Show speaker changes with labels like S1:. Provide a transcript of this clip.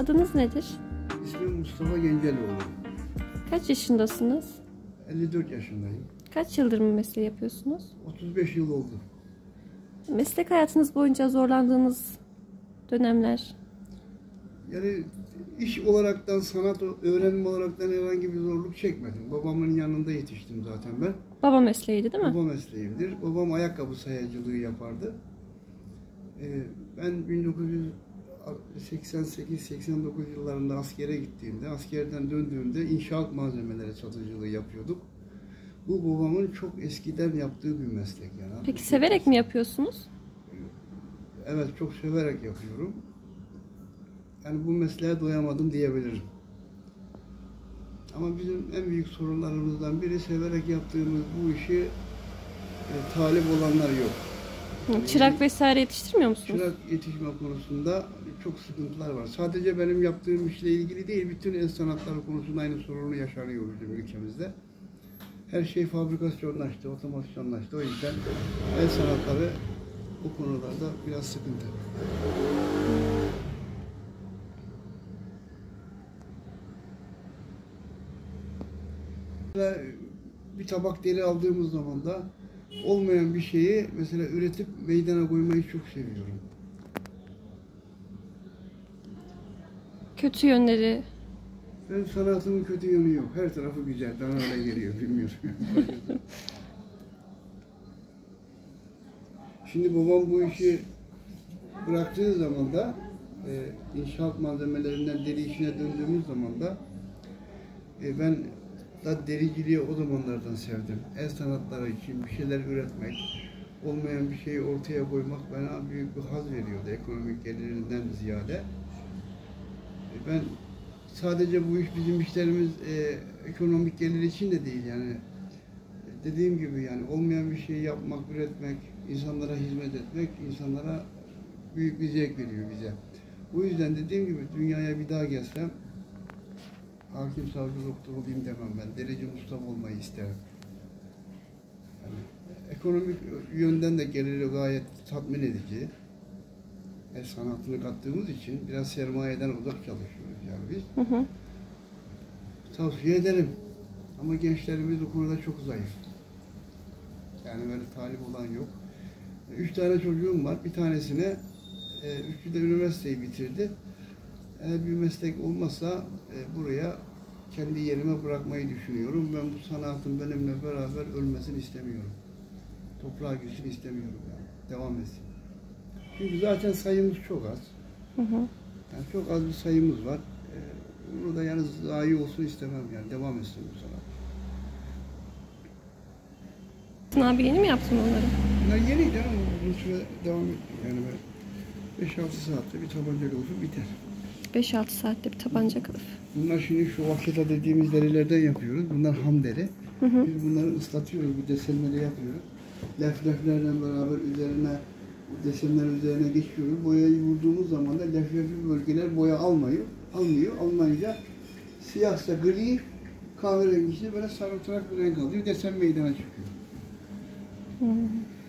S1: Adınız nedir?
S2: İsmim Mustafa Genceloğlu.
S1: Kaç yaşındasınız?
S2: 54 yaşındayım.
S1: Kaç yıldır bu mesleği yapıyorsunuz?
S2: 35 yıl oldu.
S1: Meslek hayatınız boyunca zorlandığınız dönemler?
S2: Yani iş olaraktan, sanat öğrenme olaraktan herhangi bir zorluk çekmedim. Babamın yanında yetiştim zaten ben.
S1: Baba mesleğiydi değil mi?
S2: Baba mesleğimdir. Babam ayakkabı sayacılığı yapardı. Ben 1988-89 yıllarında askere gittiğimde, askerden döndüğümde inşaat malzemeleri satıcılığı yapıyorduk. Bu babamın çok eskiden yaptığı bir meslek yani.
S1: Peki severek mi yapıyorsunuz?
S2: Evet, çok severek yapıyorum. Yani bu mesleğe doyamadım diyebilirim. Ama bizim en büyük sorunlarımızdan biri severek yaptığımız bu işi talip olanlar yok.
S1: Çırak vesaire yetiştirmiyor musunuz?
S2: Çırak yetişme konusunda çok sıkıntılar var. Sadece benim yaptığım işle ilgili değil, bütün el sanatları konusunda aynı sorunu yaşanıyor bizim ülkemizde. Her şey fabrikasyonlaştı, otomasyonlaştı. O yüzden el sanatları bu konularda biraz sıkıntı. Bir tabak deri aldığımız zaman da olmayan bir şeyi mesela üretip meydana koymayı çok seviyorum.
S1: Kötü yönleri?
S2: Ben sanatımın kötü yönü yok. Her tarafı güzel. Bana öyle geliyor. Bilmiyorum. Şimdi babam bu işi bıraktığı zaman da inşaat malzemelerinden deri işine döndüğümüz zaman da ben da dericiliği o zamanlardan sevdim. El sanatları için bir şeyler üretmek, olmayan bir şeyi ortaya koymak bana büyük bir haz veriyordu ekonomik gelirinden ziyade. Ben sadece bu iş bizim işlerimiz ekonomik gelir için de değil yani. Dediğim gibi yani olmayan bir şeyi yapmak, üretmek, insanlara hizmet etmek, insanlara büyük bir zevk veriyor bize. Bu yüzden dediğim gibi dünyaya bir daha gelsem hakim, savcı, doktor olayım demem ben. Derece ustam olmayı isterim. Yani ekonomik yönden de geliri gayet tatmin edici. Sanatını kattığımız için biraz sermayeden uzak çalışıyoruz yani biz. Tavsiye ederim. Ama gençlerimiz bu konuda çok zayıf. Yani böyle talip olan yok. 3 tane çocuğum var. Bir tanesine, üçü de üniversiteyi bitirdi. Eğer bir meslek olmazsa buraya kendi yerime bırakmayı düşünüyorum. Ben bu sanatın benimle beraber ölmesini istemiyorum. Toprağa gitsin istemiyorum yani. Devam etsin. Çünkü zaten sayımız çok az. Yani çok az bir sayımız var. Bunu da yani zayi olsun istemem yani. Devam etsin bu sanat.
S1: Abi yeni mi yaptın onları?
S2: Bunlar yeni canım. Uzun süre devam ediyor. Yani 5-6 saatte bir tabanca kılıfı biter.
S1: 5-6 saatte bir tabanca kılıf.
S2: Bunlar şimdi şu vakita dediğimiz derilerden yapıyoruz. Bunlar ham deri. Biz bunları ıslatıyoruz, bu desenleri yapıyoruz. Leflerle beraber üzerine, bu desenler üzerine geçiyoruz. Boyayı vurduğumuz zaman da leflefi bölgeler boya almıyor. Almayınca siyahsa gri, kahverengi işte böyle sarımtırak bir renk alıyor. Desen meydana çıkıyor.